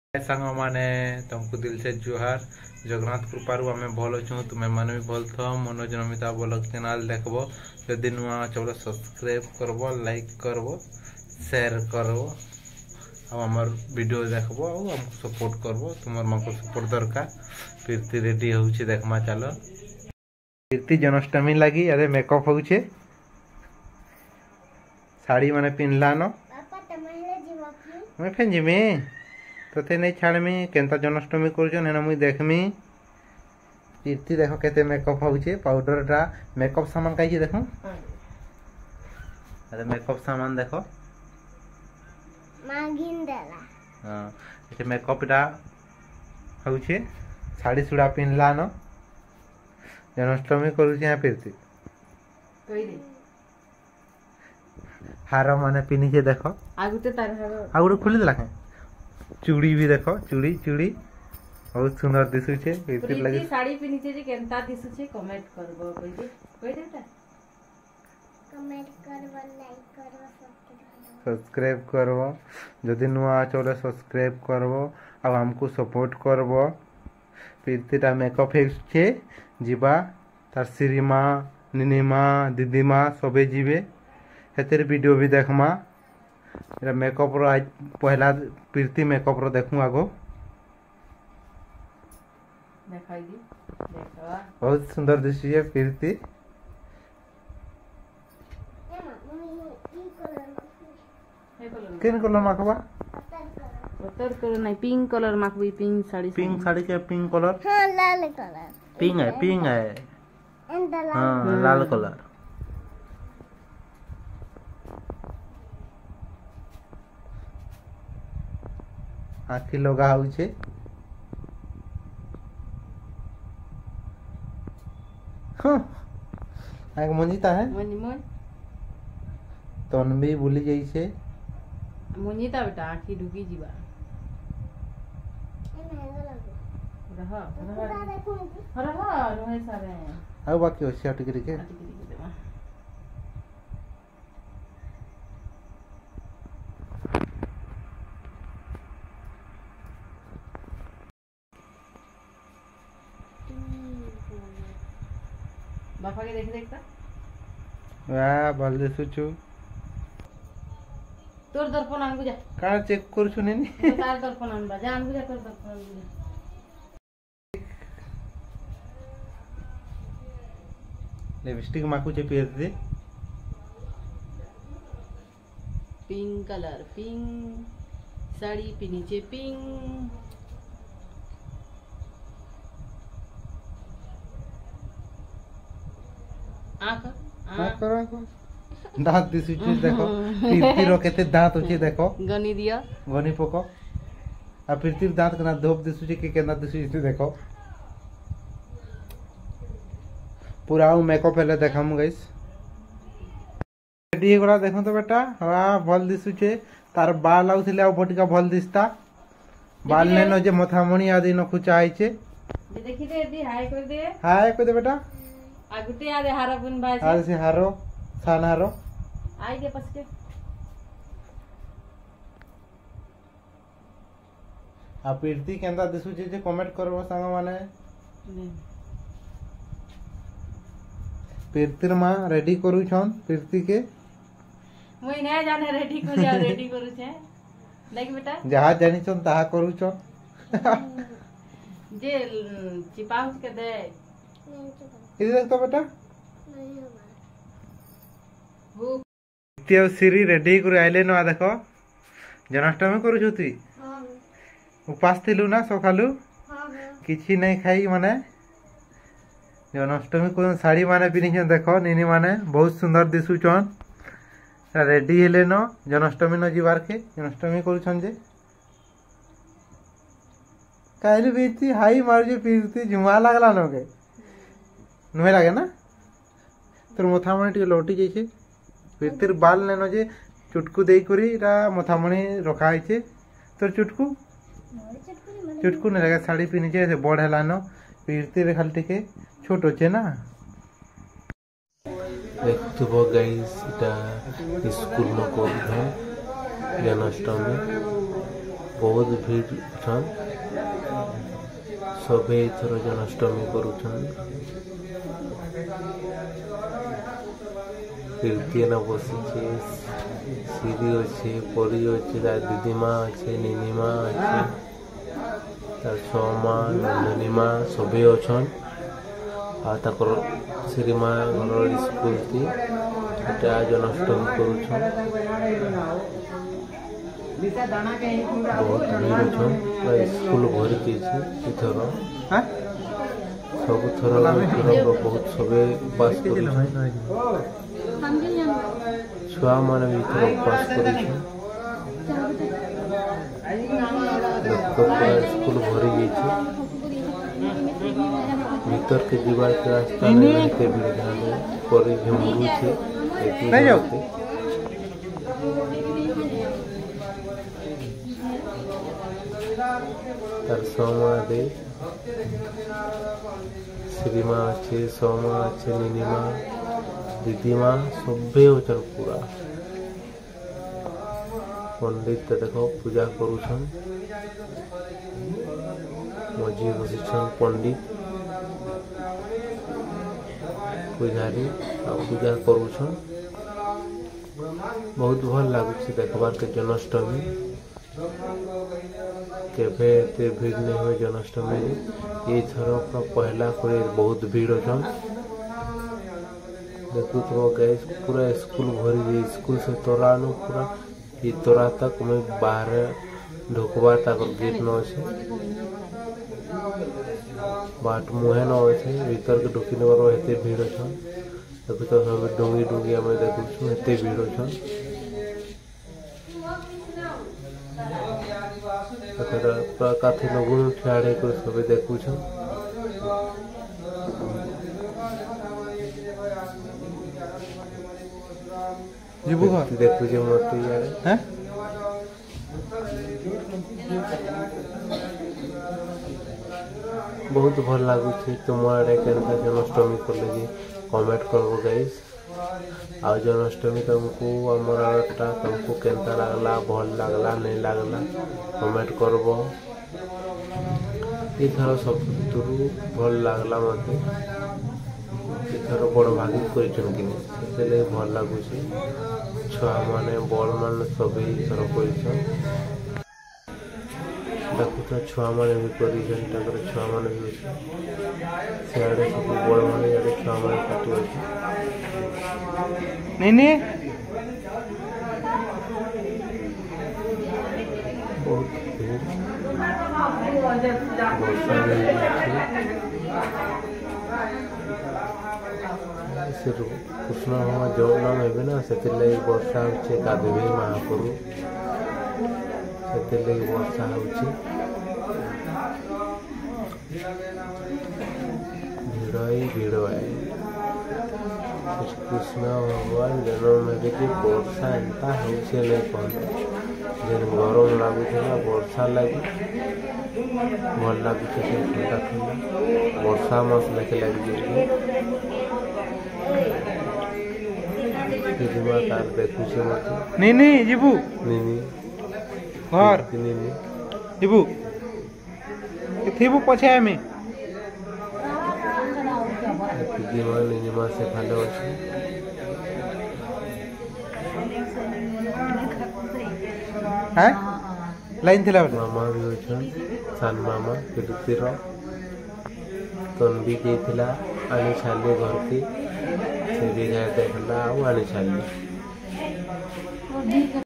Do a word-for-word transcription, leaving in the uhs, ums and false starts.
सांग मैंने तुमको दिल से जुहार। जगन्नाथ कृपारू आम भल अच्छु, तुम्हें मैंने भी भल थो। मनोज नमिता ब्लॉग चैनल देखब, जदि नुआ चलो सब्सक्राइब करब, लाइक करब, शेयर करब, आमर वीडियो देखब, आमको सपोर्ट करब। तुम मको सपोर्ट दरकार। प्रीति रेडी होउछि, देखमा चलो। प्रीति जन्माष्टमी लगी अरे मेकअप होउछे, साड़ी माने पिनला न मैं फेन जिमी तोते नहीं छाड़मी केनता जन्माष्टमी कर मुई देखमी। प्रीति देखो केते मेकअप होउछे, पाउडर टा मेकअप सामान कहीं देखो। अरे मेकअप सामान देखो हाँ ये मेकअप टा होउछे, साड़ी सुड़ा पिनला न जन्माष्टमी करुछे। प्रीति हार माने पिनिछे देखो, आगुते तार हार आगुते खुली देला के चूड़ी भी देखो, चूड़ी चूड़ी बहुत सुंदर दिसुछे। प्रीति लगे साड़ी पिनिछे जे केनता दिसुछे कमेंट करबो, कहि दे कहि देता कमेंट करबो, लाइक करबो, सब्सक्राइब करबो। जदि नुआ चले सब्सक्राइब करबो आ हमको सपोर्ट करबो। प्रीतिटा मेकअप हेछे जीवा तार श्रीमा निनीमा दीदीमा सबे जीवे, हेतेर वीडियो भी देखमा। एरा मेकअप रो आज पहला प्रीति मेकअप रो देखूं आगो देखाई दी देखवा बहुत सुंदर दिसिए प्रीति। किन कलर माखबा उतर कलर नहीं पिंक कलर माखबी, पिंक साड़ी पिंक साड़ी के पिंक कलर हां लाल कलर पिंक है पिंक है हां लाल कलर। आखि लगा होउछे हां आग मंजिता है मंजी मन तन भी भूली जाई छे मंजिता बेटा आखि ढुकी जीवा रहा रहा रहा रहे सारे आ बाकी होसी अटकरी के बापा के देख देखता वाह भल दिसुछु। तोर दर्पण आन बुझा का चेक करछु नेनी तार दर्पण आन जा आन बुझा तोर दर्पण आन बुझा। लिपस्टिक माकू चे पेर दे पिंक कलर पिंक साड़ी पे नीचे पिंक आंख आंख आंख दांत दिसुचे देखो। प्रीति रो केते दांत होचे देखो, गनी दिया गनी पको आ प्रीति दांत कना धोप दिसुचे के केना दिसुचे देखो। पूरा मेकअप हेले देखाम गाइस। रेडी गोरा देखो तो बेटा वाह भल दिसुचे। तार बाल आउथिले आ बटिका भल दिसता, बाल नेनो जे मथामणी आदि न खुचा आइचे। देखि दे दी हाय कर दे, हाय कर दे बेटा। आगुटे आदे हारा बन भाई आज से हारो सान हारो आई के पास के आ प्रीति केंदा दिसुचे जे कमेंट करबो संग माने। प्रीतिर मां रेडी करू छन प्रीति के मुई नै जाने रेडी कर जा रेडी करू छे देख बेटा जहा जानी छन ताहा करू छन जे चिपाउ के दे इधर देख तो बेटा वो त्यो सिरी रेडी कर आइले न देखो जन्माष्टमी करू छथि हां उपास थिलु ना सखालु हां किछि नै खाई माने जन्माष्टमी को साड़ी माने पिनी छन देखो निनी माने बहुत सुंदर दिसु छन। रेडी हेले न जन्माष्टमी न जीवार के जन्माष्टमी करू छन जे काइल बेती हाई मार जे पीती जुमा लागला न के नुहे लागे ना तोर मथामणी टे लौटी जाइछे। प्रीतिर बाल नेनो जे चुटकू देई करी रा मथामणी रखा आइछे। तोर चुटकू चुटकू ने लगा साड़ी पिनी छे से बड़ हला न प्रीतिर खाली टिके छोटो छे ना। देखथुबो गाइस इटा स्कूल न कोन है जन्माष्टमी बहुत भीड़ छन सबे थर जन्माष्टमी करुछन कीर्तन बसिछे सीरी अच्छे परी अच्छे तार दीदीमा अच्छे नीनीमा अच्छे तार छमा नंदनीमा सबे अच्छन आ ताकर श्रीमा घर स्कूल थी जन्माष्टमी करुछन बहुत भीड़ छन स्कूल भरी थर सब थर बहुत सबे उपास कर छुआ मान भी थर उपास कर स्कूल भरी भीतर के जीवार के रास्ता नहीं भीड़ पर झुमरू तार सोमा दे श्रीमा अच्छे सोमा अच्छे नीनीमा दीदीमा सबे होचन पूरा पंडित देखो पूजा करुछन मझी बसिछन पंडित पुजारी आ पूजा करुछन बहुत भल लगुच देखबार के जन्माष्टमी केभे एते भीड़ नहीं हुए जन्माष्टमी ये थर पूरा पहला करे बहुत भीड़ अच्छन देखु तो गैस पूरा स्कूल भरी स्कूल से तोरा नु पूरा ये तोरा तक मैं बाहर ढुकबा तक गेट न अच्छे बाट मुहे न अच्छे भीतर के ढुकी नबार एते भीड़ अच्छन देखु तो सब डुंगी डुंगी आम देखु एते भीड़ अच्छन काथी लगुन ठाड़े कर सब देखु देखु मत यार बहुत भल लगुच तुम आड़े के जन्माष्टमी कले कमेंट करबो गाइस आ जन्माष्टमी तुमको आमर आड़टा तुमको केनता लगला भल लगला नहीं लगला कमेंट करबो इथर सब भल लगला मते इथर बड़ भागी करिछन कि से भल लगुच छुआ माने बड़ मान सब इथर करिछन देखु तो छुआ माने भी करिछन ताकर छुआ माने भी सियाड़े सब बड़ माने याडे छुआ माने काटि अछि नहीं नहीं बहुत कृष्ण मामा जो नाम है ना से वर्षा हो कादेवी महाप्रभु से वर्षा हो भिड़ ही भिड़ है कृष्ण भगवान जन्म में वर्षा एंता हो कहना जेन गरम लगुला वर्षा लगी भल लगुच ठंडा ठंडा वर्षा मस लेके लगी तार देखु नहीं नहीं जीबू नहीं घर नहीं जीबू थीबू पछे में दीदीमा नीनीमा से भालो अछि हैं लाइन थिला मामा भी होछन सान मामा तिरुतिर तन भी जेथिला आनी छाले घर के से भी देखला आनी छाले